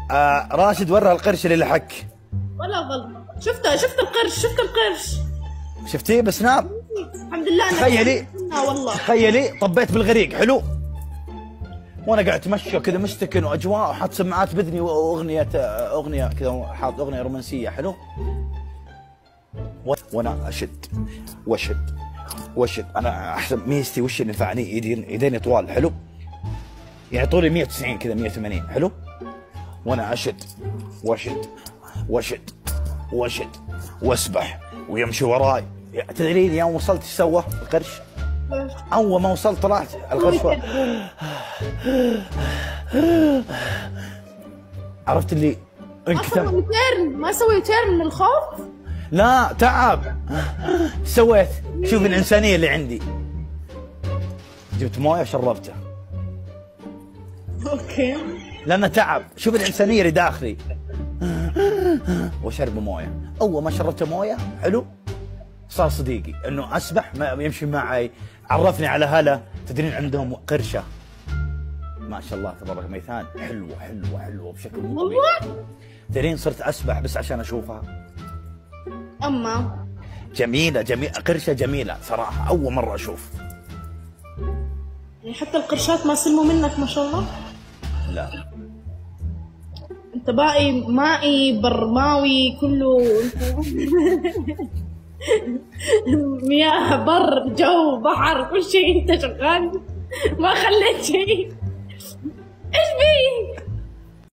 راشد ورها القرش اللي لحك. ولا غلط. شفت القرش، شفت القرش. شفتيه بسناب؟ الحمد لله. تخيلي والله تخيلي طبيت بالغريق. حلو. وانا قاعد اتمشى كذا مستكن واجواء وحاط سماعات باذني اغنيه كذا، حاط اغنيه رومانسيه. حلو. وانا اشد واشد. انا احسن ميزتي وش اللي نفعني؟ ايديني طوال. حلو. يعني طولي 190 كذا 180. حلو. وانا اشد واسبح ويمشي وراي. تدرين يوم وصلت ايش سوى القرش؟ اول ما وصلت طلعت القرش عرفت اللي انكتم. ما سوي تيرن من الخوف؟ لا تعب. سويت شوف الانسانيه اللي عندي، جبت مويه شربته. اوكي. لانه تعب. شوف الانسانيه اللي داخلي وشرب مويه. اول ما شربت مويه حلو صار صديقي، انه اسبح ما يمشي معي، عرفني على هلا. تدرين عندهم قرشه ما شاء الله تبارك ميثان، حلوه بشكل مو طبيعي. تدرين صرت اسبح بس عشان اشوفها. اما جميله قرشه جميله صراحه، اول مره اشوف. يعني حتى القرشات ما سلموا منك ما شاء الله؟ لا انت باقي مائي برماوي كله. مياه بر جو بحر كل شيء انت شغال، ما خليت شيء. ايش بي؟